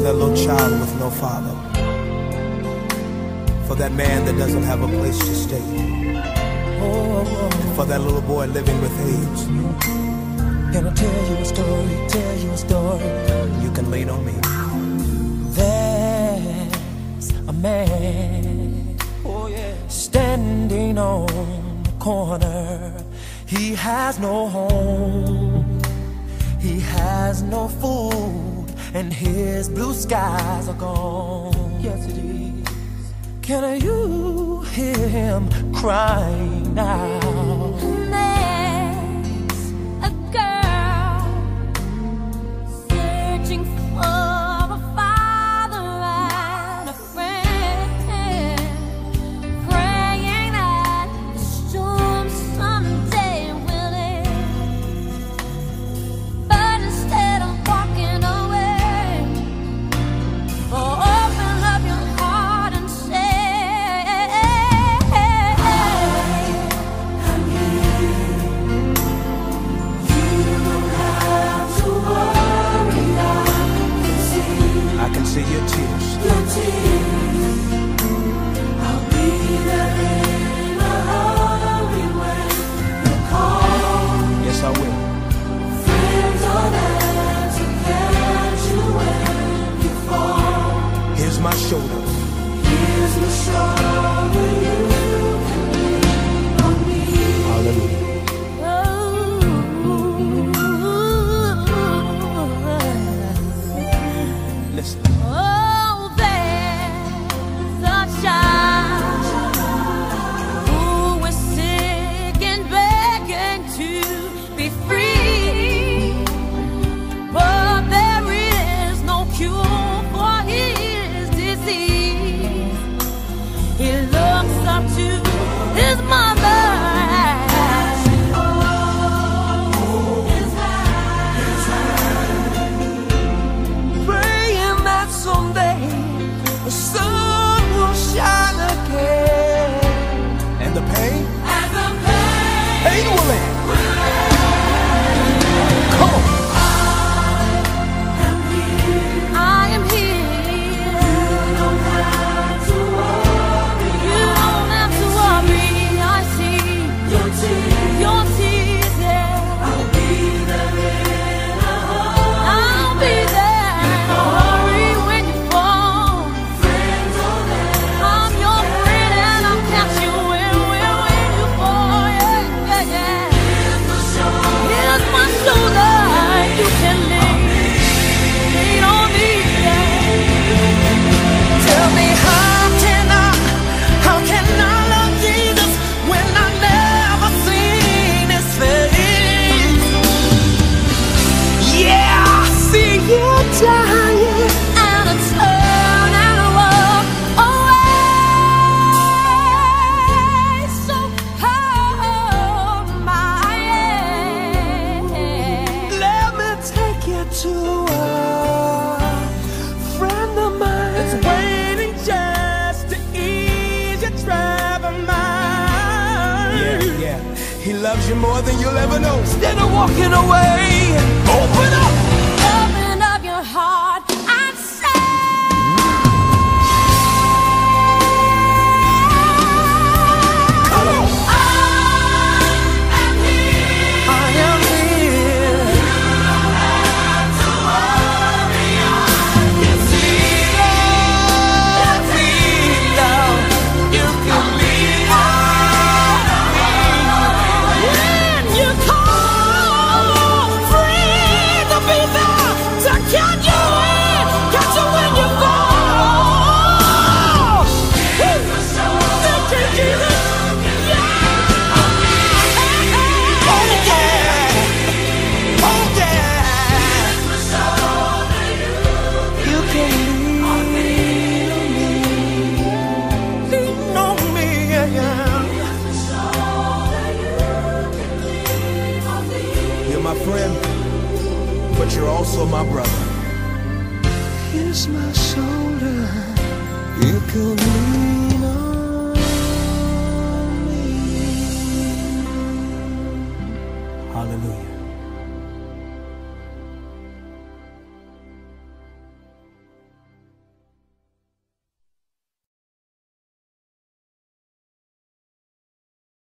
for that little child with no father, for that man that doesn't have a place to stay, and for that little boy living with AIDS. Can I tell you a story, tell you a story? You can lean on me. There's a man, standing on the corner. He has no home, he has no food, and his blue skies are gone. Yes, it is. Can you hear him crying now? There's a girl searching for a father and a friend, praying that the storm someday will end. But instead of walking away, open up your heart and say, I can see your tears. your tears. I'll be there in a hurry when you call. Yes, I will. Friends are there to catch you when you fall. Here's my shoulder. Here's my shoulder, you can lean on me. Hallelujah. Listen. Oh, there's a child who is sick and begging to be free, but there is no cure for his disease. He looks up to his mother, Praying that someday the sun will shine again. And the pain? and the pain. Pain will end. Come on. I am here. You don't have to worry. You don't have to worry. I see your tears. Your tears, yeah. I'll be there in a hurry. I'll be there in a hurry when you fall. Friends are there. I'm your friend and I'll catch you when you fall. Yeah, yeah, yeah. Here's my shoulder. Here's my shoulder. You can lean on me, yeah. Tell me how can I love Jesus when I never seen his face? Yeah, I see you dying. And I turn and I walk away. So hold my hand. Let me take you to a friend of mine that's waiting just to ease your troubled mind. Yeah, yeah. He loves you more than you'll ever know. Instead of walking away, open up. Open up your heart and say, Come on. I am here. I am here. You don't have to worry. I can see your tears. You can lean When you call, free to be there to catch you when you fall. Thank you, Jesus. Yeah. Oh yeah, oh yeah. You can lean on me, yeah. You're my friend, but you're also my brother. Here's my shoulder. You can lean on me. Hallelujah.